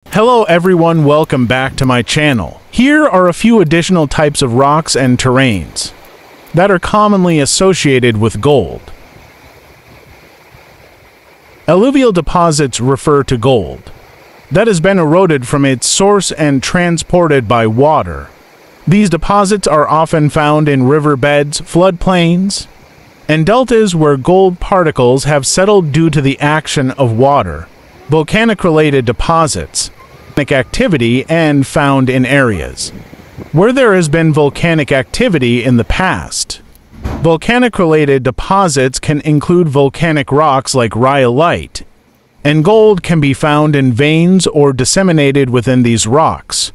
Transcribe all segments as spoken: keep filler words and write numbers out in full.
Hello everyone, welcome back to my channel. Here are a few additional types of rocks and terrains that are commonly associated with gold. Alluvial deposits refer to gold that has been eroded from its source and transported by water. These deposits are often found in riverbeds, floodplains, and deltas where gold particles have settled due to the action of water. Volcanic-related deposits activity and found in areas where there has been volcanic activity in the past. Volcanic-related deposits can include volcanic rocks like rhyolite, and gold can be found in veins or disseminated within these rocks.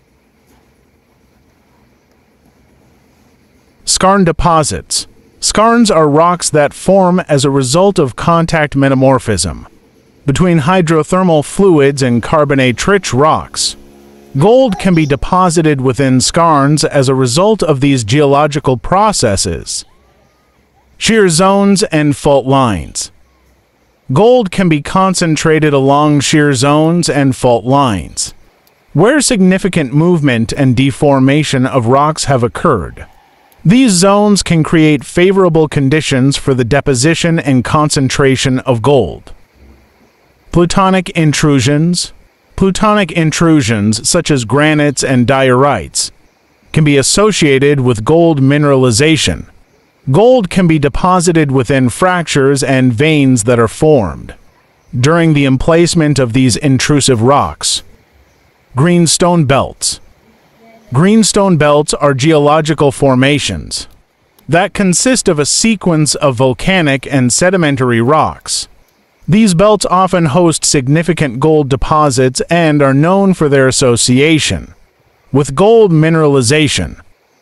Skarn deposits. Skarns are rocks that form as a result of contact metamorphism between hydrothermal fluids and carbonate-rich rocks. Gold can be deposited within skarns as a result of these geological processes. Shear zones and fault lines. Gold can be concentrated along shear zones and fault lines, where significant movement and deformation of rocks have occurred. These zones can create favorable conditions for the deposition and concentration of gold. Plutonic intrusions. Plutonic intrusions, such as granites and diorites, can be associated with gold mineralization. Gold can be deposited within fractures and veins that are formed during the emplacement of these intrusive rocks. Greenstone belts. Greenstone belts are geological formations that consist of a sequence of volcanic and sedimentary rocks. These belts often host significant gold deposits and are known for their association with gold mineralization.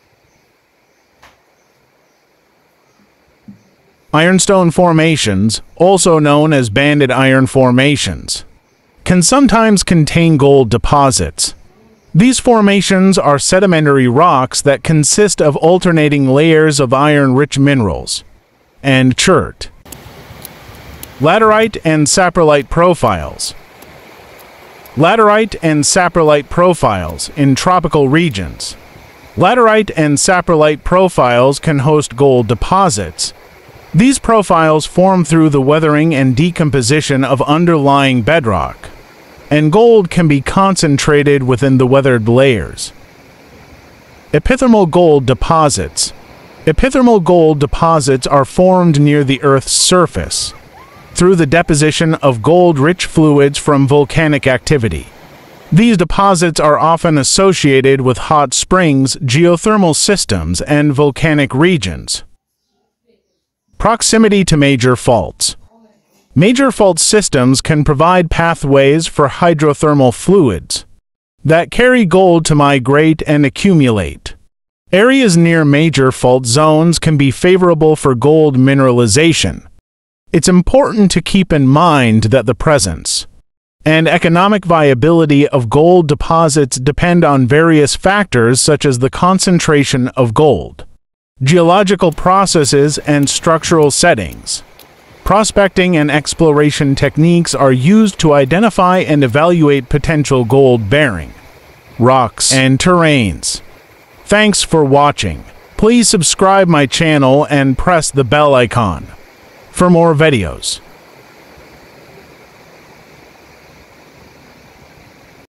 Ironstone formations, also known as banded iron formations, can sometimes contain gold deposits. These formations are sedimentary rocks that consist of alternating layers of iron-rich minerals and chert. Laterite and saprolite profiles. Laterite and saprolite profiles in tropical regions. Laterite and saprolite profiles can host gold deposits. These profiles form through the weathering and decomposition of underlying bedrock, and gold can be concentrated within the weathered layers. Epithermal gold deposits. Epithermal gold deposits are formed near the Earth's surface through the deposition of gold-rich fluids from volcanic activity. These deposits are often associated with hot springs, geothermal systems, and volcanic regions. Proximity to major faults. Major fault systems can provide pathways for hydrothermal fluids that carry gold to migrate and accumulate. Areas near major fault zones can be favorable for gold mineralization. It's important to keep in mind that the presence and economic viability of gold deposits depend on various factors such as the concentration of gold, geological processes, and structural settings. Prospecting and exploration techniques are used to identify and evaluate potential gold-bearing rocks and terrains. Thanks for watching. Please subscribe my channel and press the bell icon for more videos.